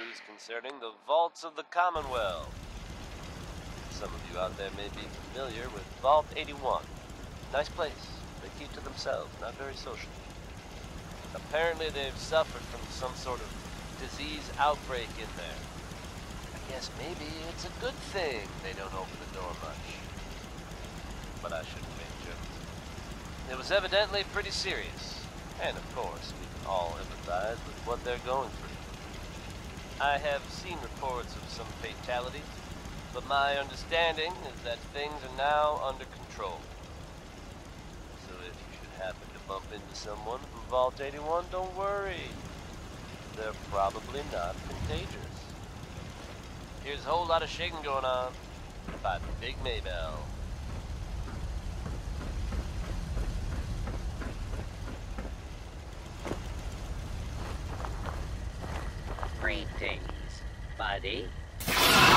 news concerning the vaults of the Commonwealth. Some of you out there may be familiar with Vault 81. Nice place. They keep to themselves, not very social. Apparently they've suffered from some sort of disease outbreak in there. I guess maybe it's a good thing they don't open the door much. But I shouldn't make jokes. It was evidently pretty serious. And of course, we can all empathize with what they're going through. I have seen reports of some fatalities, but my understanding is that things are now under control. So if you should happen to bump into someone from Vault 81, don't worry. They're probably not contagious. Here's a whole lot of shaking going on by Big Maybell. Greetings, buddy.